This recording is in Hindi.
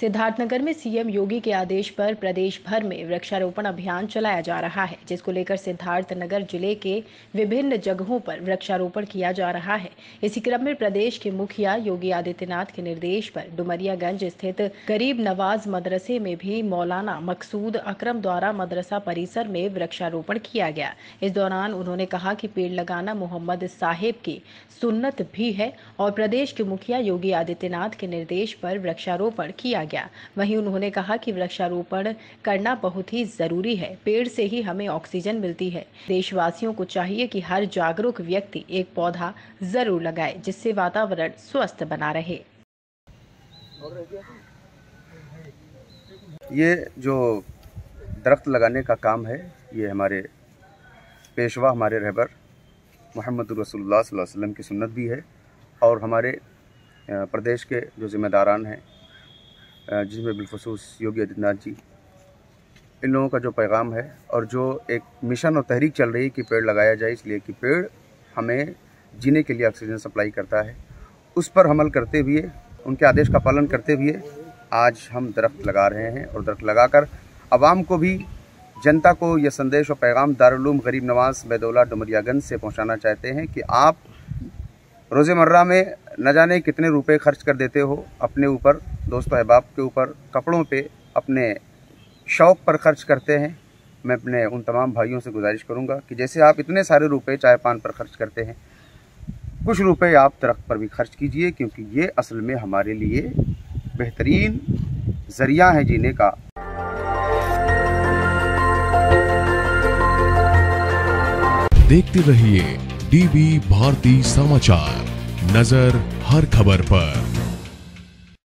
सिद्धार्थनगर में सीएम योगी के आदेश पर प्रदेश भर में वृक्षारोपण अभियान चलाया जा रहा है, जिसको लेकर सिद्धार्थनगर जिले के विभिन्न जगहों पर वृक्षारोपण किया जा रहा है। इसी क्रम में प्रदेश के मुखिया योगी आदित्यनाथ के निर्देश पर डुमरियागंज स्थित गरीब नवाज मदरसे में भी मौलाना मकसूद अकरम द्वारा मदरसा परिसर में वृक्षारोपण किया गया। इस दौरान उन्होंने कहा कि पेड़ लगाना मोहम्मद साहेब की सुन्नत भी है और प्रदेश के मुखिया योगी आदित्यनाथ के निर्देश पर वृक्षारोपण किया गया। वहीं उन्होंने कहा कि वृक्षारोपण करना बहुत ही जरूरी है। पेड़ से ही हमें ऑक्सीजन मिलती है। देशवासियों को चाहिए कि हर जागरूक व्यक्ति एक पौधा जरूर लगाए, जिससे वातावरण स्वस्थ बना रहे। ये जो दरख्त लगाने का काम है, ये हमारे पेशवा, हमारे रहबर मोहम्मद रसूलुल्लाह सल्लल्लाहु अलैहि वसल्लम की सुन्नत भी है और हमारे प्रदेश के जो जिम्मेदारान हैं, जिसमें बिलखुसूस योगी आदित्यनाथ जी, इन लोगों का जो पैगाम है और जो एक मिशन और तहरीक चल रही है कि पेड़ लगाया जाए, इसलिए कि पेड़ हमें जीने के लिए ऑक्सीजन सप्लाई करता है, उस पर अमल करते हुए, उनके आदेश का पालन करते हुए आज हम दरख्त लगा रहे हैं और दरख्त लगाकर आवाम को भी, जनता को यह संदेश और पैगाम दारुल उलूम गरीब नवाज बैदौला डुमरियागंज से पहुंचाना चाहते हैं कि आप रोज़मर्रा में न जाने कितने रुपए खर्च कर देते हो अपने ऊपर, दोस्तों अहबाब के ऊपर, कपड़ों पे, अपने शौक़ पर खर्च करते हैं। मैं अपने उन तमाम भाइयों से गुजारिश करूंगा कि जैसे आप इतने सारे रुपए चाय पान पर खर्च करते हैं, कुछ रुपए आप दरख्त पर भी खर्च कीजिए, क्योंकि ये असल में हमारे लिए बेहतरीन ज़रिया है जीने का। देखते रहिए डीबी भारती समाचार, नजर हर खबर पर।